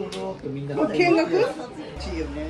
見学？いいよね。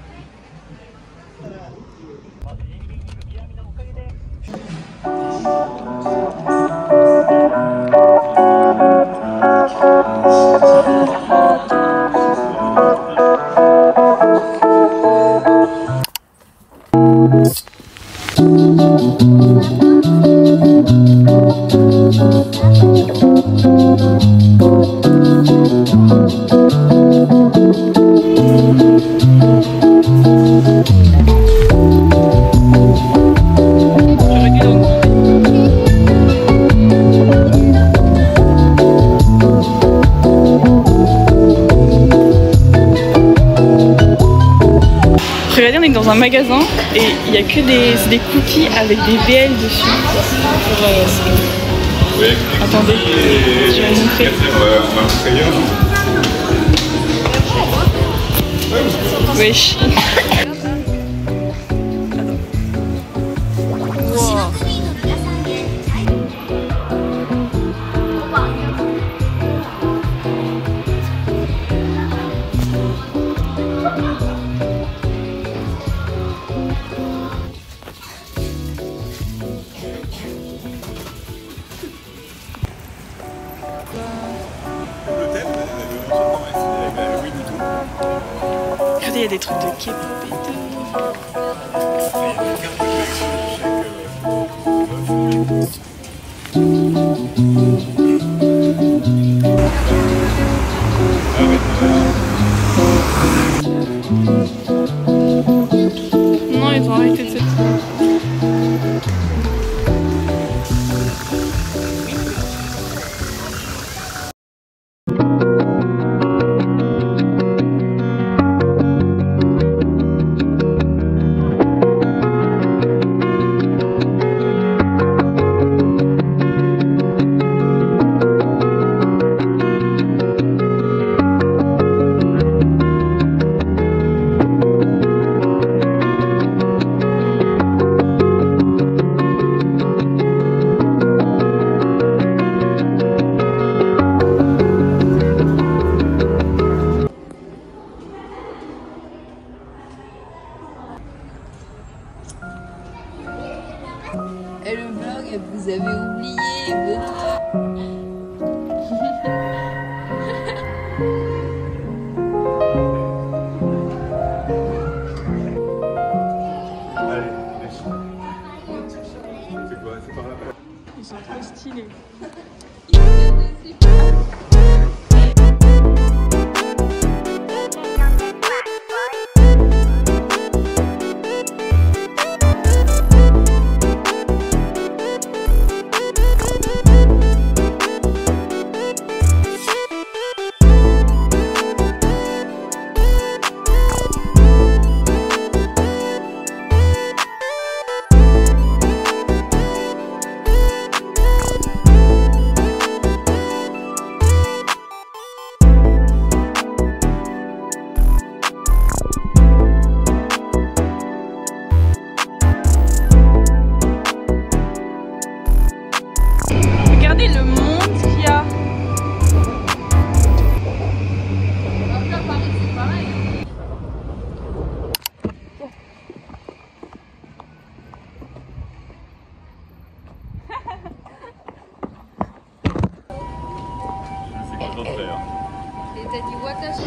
Regardez, on est dans un magasin et il n'y a que des cookies avec des VL dessus. Attendez, je vais vous montrer. Wesh. Regardez, il y a des trucs de K-pop et tout. Non, ils ont arrêté de se... Et le vlog, vous avez oublié votre... Ils sont trop stylés. Regardez le monde qu'il y a. Et t'as dit watashi.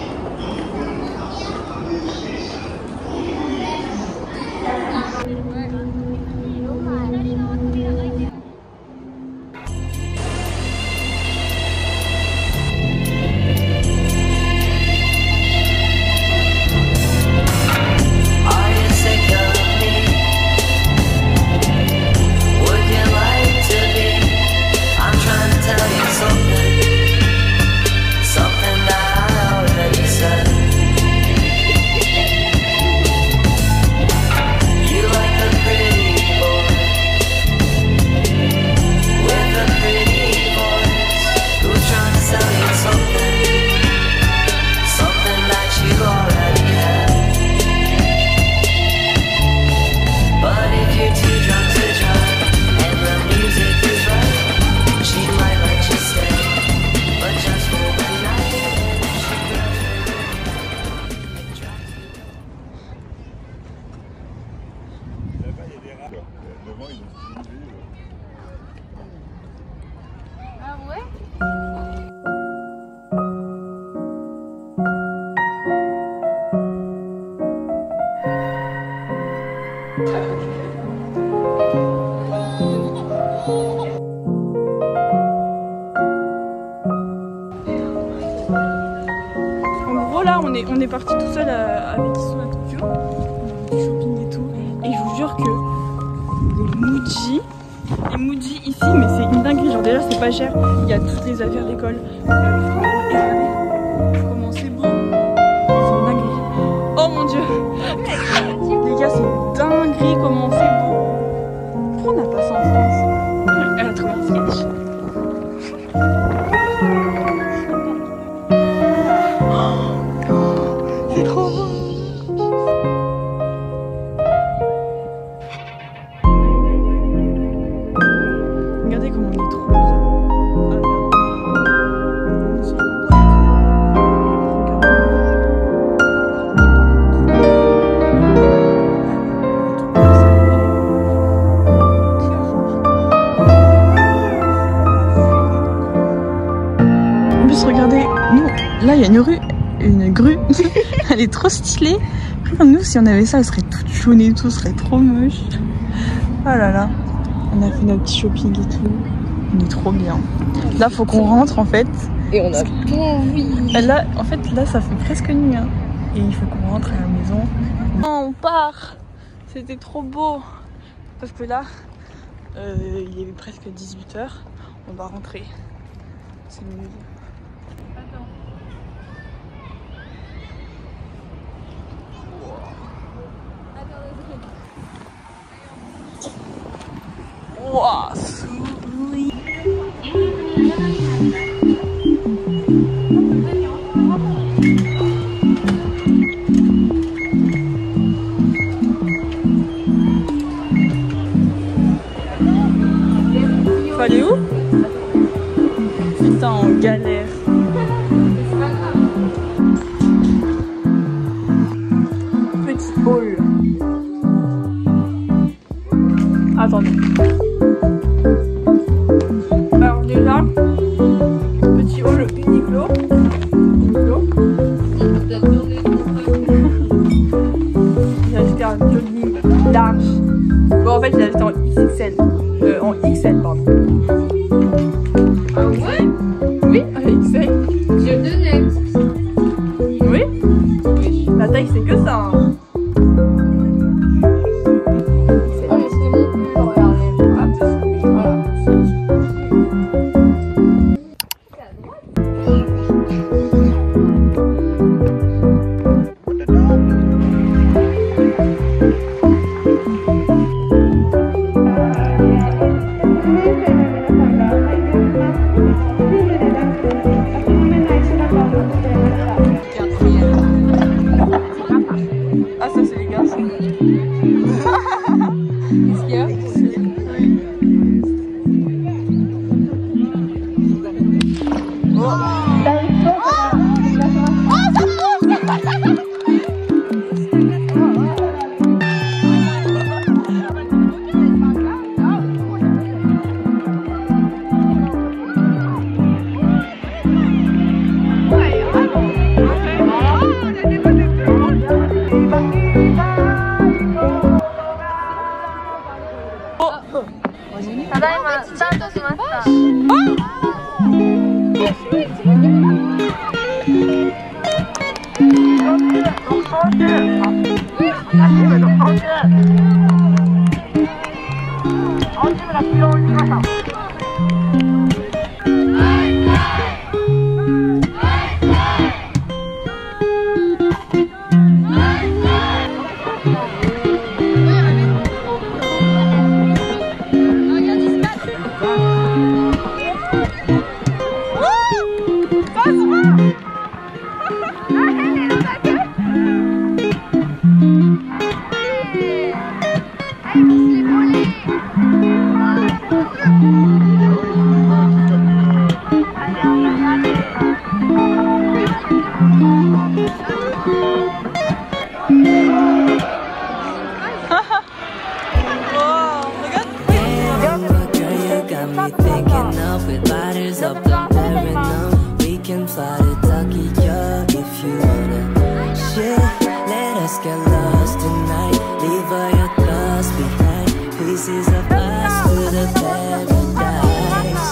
là, on est parti tout seul avec Iso à Tokyo. On a fait du shopping et tout. Et je vous jure que les Muji ici, mais c'est une dinguerie. Genre déjà, c'est pas cher. Il y a toutes les affaires d'école. Et regardez comment c'est beau. C'est une dinguerie. Oh mon dieu. Les gars, c'est une dinguerie comment c'est beau. Pourquoi on n'a pas ça en France? Elle a trouvé un sketch. C'est trop beau. Regardez comment on est trop bien. En plus, regardez, nous, là il y a une grue, elle est trop stylée. Regarde, nous, si on avait ça, elle serait toute jaune et tout, ce serait trop moche. Oh là là, on a fait notre petit shopping et tout, on est trop bien. Là, faut qu'on rentre en fait. Et on a pas envie. Là, en fait, là, ça fait presque nuit, hein. Et il faut qu'on rentre à la maison. On part. C'était trop beau. Parce que là, il est presque 18h. On va rentrer. C'est nul. Wow, souris. Faut aller où? Putain, on galère. Petit hall. Attendez. Alors déjà, petit hall Uniqlo. J'ai acheté un jogging large. Bon, en fait, j'ai acheté en XXL. En XL, pardon. Ah ouais? Oui, XL. Je donnais. Oui. La taille, c'est que ça. Hein. Oh, mais c'est mon pull, regardez. Voilà. Ah, ça, c'est les gars. Qu'est-ce qu'il y a?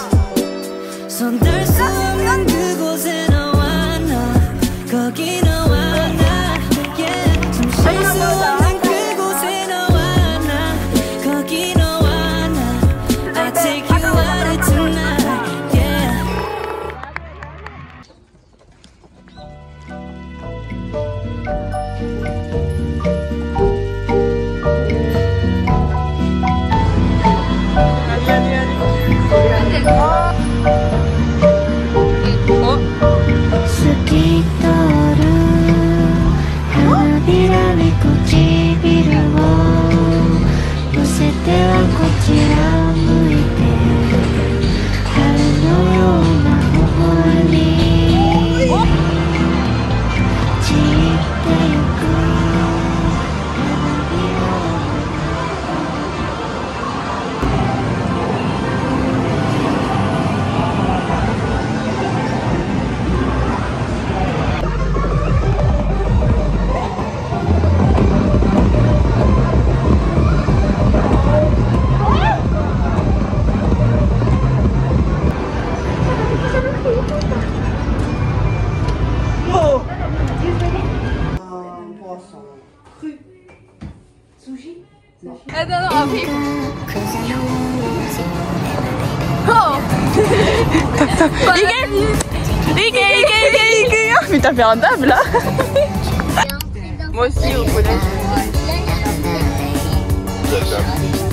손들 수 없는 그곳에 너와 나 거기 너와 Mais t'as fait un dab là. Moi aussi au collège.